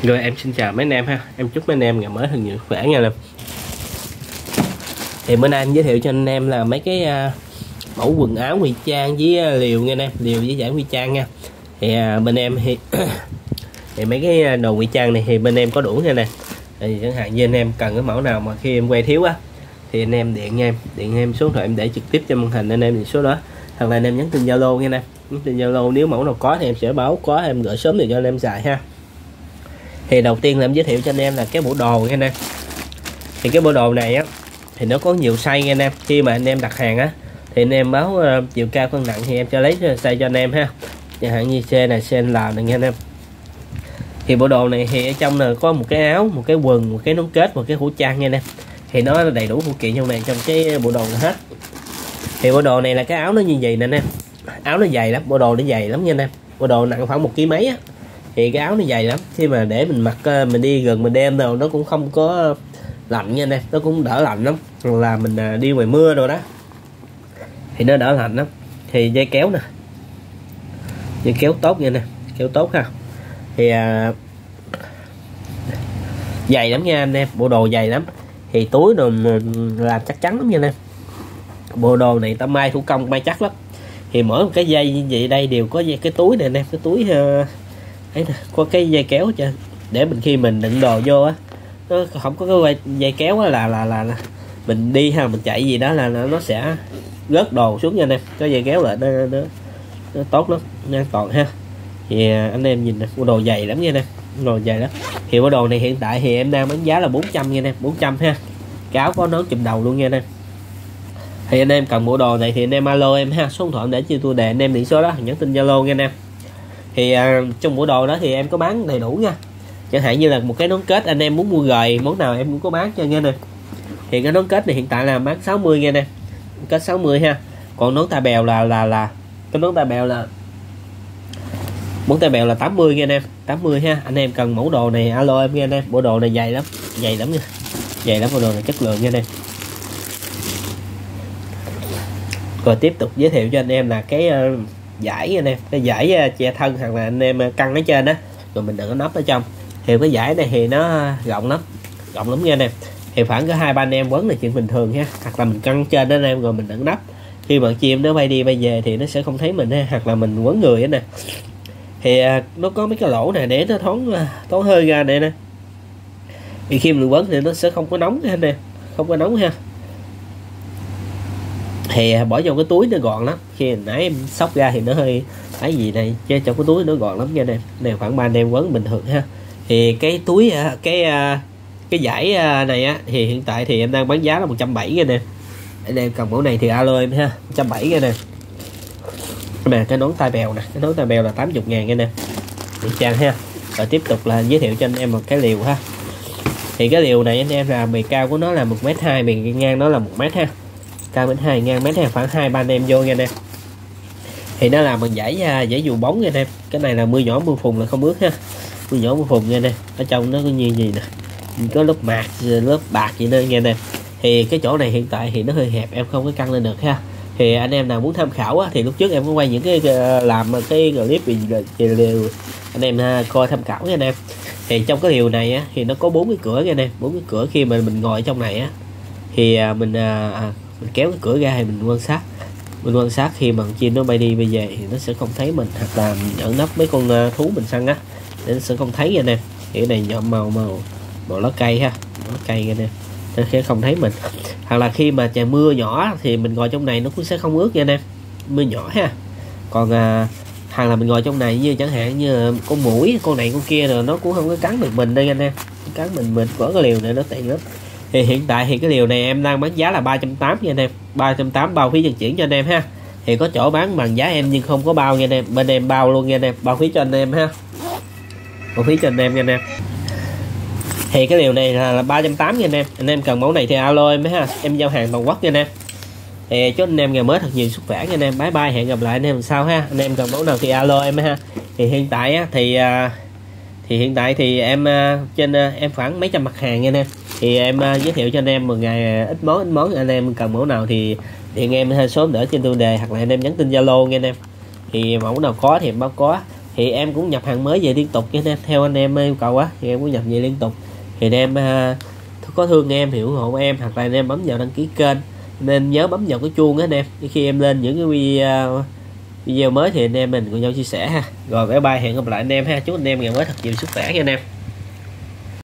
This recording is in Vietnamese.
Rồi em xin chào mấy anh em ha. Em chúc mấy anh em ngày mới thật nhiều khỏe nha. Thì bữa nay em giới thiệu cho anh em là mấy cái mẫu quần áo ngụy trang với liều nha anh em, liều với giải ngụy trang nha. Thì bên em thì mấy cái đồ ngụy trang này thì bên em có đủ nha nè. Thì chẳng hạn như anh em cần cái mẫu nào mà khi em quay thiếu á thì anh em điện em số điện thoại em để trực tiếp trên màn hình anh em thì số đó, hoặc là anh em nhắn tin Zalo nha anh em. Nhắn tin Zalo, nếu mẫu nào có thì em sẽ báo, có em gửi sớm để cho anh em xài ha. Thì đầu tiên là em giới thiệu cho anh em là cái bộ đồ nha anh em. Thì cái bộ đồ này á thì nó có nhiều size nha anh em. Khi mà anh em đặt hàng á thì anh em báo chiều cao cân nặng thì em cho lấy size cho anh em ha. Chẳng hạn như C này, C L này nha anh em. Thì bộ đồ này thì ở trong là có một cái áo, một cái quần, một cái nón kết, một cái hũ trang nha anh em. Thì nó đầy đủ phụ kiện trong này, trong cái bộ đồ này hết. Thì bộ đồ này là cái áo nó như vậy nè anh em. Áo nó dày lắm, bộ đồ nó dày lắm nha anh em. Bộ đồ nặng khoảng 1 kg mấy á. Thì cái áo nó dày lắm, khi mà để mình mặc mình đi gần mình đêm đâu nó cũng không có lạnh nha anh em, nó cũng đỡ lạnh lắm. Hoặc là mình đi ngoài mưa rồi đó thì nó đỡ lạnh lắm. Thì dây kéo nè, dây kéo tốt nha nè, kéo tốt ha. Thì dày lắm nha anh em, bộ đồ dày lắm. Thì túi đồ làm chắc chắn lắm nha anh em. Bộ đồ này ta may thủ công, may chắc lắm. Thì mỗi một cái dây như vậy đây đều có dây, cái túi này anh em, cái túi ấy nè, có cái dây kéo cho để mình khi mình đựng đồ vô á, nó không có cái dây kéo á là mình đi ha, mình chạy gì đó là nó sẽ rớt đồ xuống nha anh em. Có dây kéo là nó tốt lắm, nó an toàn ha. Thì anh em nhìn nè, bộ đồ dày lắm nha anh em, đồ dày lắm. Thì bộ đồ này hiện tại thì em đang bán giá là 400 nha anh em, 400 ha. Cái áo có nón chùm đầu luôn nha anh em. Thì anh em cần bộ đồ này thì anh em alo em ha, số điện thoại để chia tôi đề anh em điện số đó, nhắn tin Zalo nha anh em. Thì trong bộ đồ đó thì em có bán đầy đủ nha. Chẳng hạn như là một cái nón kết anh em muốn mua gời món nào em cũng có bán cho nha nè. Thì cái nón kết này hiện tại là bán 60 nha nè, kết 60 ha. Còn nón tai bèo là cái nón tai bèo là món tai bèo là 80 nha anh em, 80 ha. Anh em cần mẫu đồ này alo em nha anh em. Bộ đồ này dày lắm nha, dày lắm, bộ đồ này chất lượng nha anh em. Rồi tiếp tục giới thiệu cho anh em là cái giải anh em, cái giải che thân hoặc là anh em căng ở trên đó rồi mình đựng cái nắp ở trong. Thì cái giải này thì nó rộng lắm nha anh em. Thì khoảng có 2-3 anh em quấn là chuyện bình thường ha. Hoặc là mình căng trên đó anh em, rồi mình đựng nắp, khi mà chim nó bay đi bay về thì nó sẽ không thấy mình ha. Hoặc là mình quấn người đó nè, thì nó có mấy cái lỗ này để nó thoáng hơi ra đây nè. Thì khi mình quấn thì nó sẽ không có nóng ha anh em, không có nóng ha. Thì bỏ vào cái túi nó gọn lắm. Khi nãy em xóc ra thì nó hơi cái gì này, chứ trong cái túi nó gọn lắm nha anh em. Này khoảng 3 anh em quấn bình thường ha. Thì cái túi cái giải này á thì hiện tại thì em đang bán giá là 170 nha nè. Anh em cần mẫu này thì alo em ha, 170 nha nè. Nè cái nón tai bèo nè, cái nón tai bèo là 80.000 nha nè, ngụy trang ha. Rồi tiếp tục là giới thiệu cho anh em một cái liều ha. Thì cái liều này anh em là bề cao của nó là 1m2, bề ngang nó là 1m ha. Cao 1m2, ngang 1m2, khoảng 2-3 anh em vô nha nè. Thì nó làm bằng giải dù bóng nha nè. Cái này là mưa nhỏ mưa phùn là không ướt ha, mưa nhỏ mưa phùn nha nè. Ở trong nó có như gì nè, có lớp mạc, lớp bạc gì nữa nha nè. Thì cái chỗ này hiện tại thì nó hơi hẹp, em không có căng lên được ha. Thì anh em nào muốn tham khảo á, thì lúc trước em có quay những cái làm cái clip về liều, anh em coi tham khảo nha anh em. Thì trong cái liều này á thì nó có 4 cái cửa nha anh em, 4 cái cửa. Khi mà mình ngồi trong này á thì mình kéo cái cửa ra thì mình quan sát khi mà chim nó bay đi bay về thì nó sẽ không thấy mình. Hoặc là mình ẩn nấp mấy con thú mình săn á để nó sẽ không thấy nha anh em. Thì cái này nhộm màu lá cây ha, lá cây nha anh em, nó sẽ không thấy mình. Hoặc là khi mà trời mưa nhỏ thì mình ngồi trong này nó cũng sẽ không ướt nha anh em, mưa nhỏ ha. Còn hoặc là mình ngồi trong này như chẳng hạn như con muỗi, con này con kia rồi nó cũng không có cắn được mình đây anh em, cắn mình có cái liều này nó tiện lắm. Thì hiện tại thì cái liều này em đang bán giá là 380 nha anh em, 380 bao phí vận chuyển cho anh em ha. Thì có chỗ bán bằng giá em nhưng không có bao nha anh em, bên em bao luôn nha anh em, bao phí cho anh em ha, bao phí cho anh em nha anh em. Thì cái liều này là 380 nha anh em cần mẫu này thì alo em ha, em giao hàng toàn quốc nha anh em. Thì chúc anh em ngày mới thật nhiều sức khỏe nha anh em. Bye bye, hẹn gặp lại anh em sau ha. Anh em cần mẫu nào thì alo em ha. Thì hiện tại á thì em trên em khoảng mấy trăm mặt hàng nha anh em. Thì em giới thiệu cho anh em một ngày ít món anh em cần mẫu nào thì điện em số đỡ trên tiêu đề, hoặc là anh em nhắn tin Zalo nha anh em. Thì mẫu nào có thì em báo có, thì em cũng nhập hàng mới về liên tục nha anh em, theo anh em yêu cầu á thì em cũng nhập về liên tục. Thì anh em có thương em thì ủng hộ em, hoặc là anh em bấm vào đăng ký kênh, nên nhớ bấm vào cái chuông á anh em, để khi em lên những cái video mới thì anh em mình cùng nhau chia sẻ ha. Rồi bye bye, hẹn gặp lại anh em ha, chúc anh em ngày mới thật nhiều sức khỏe nha anh em.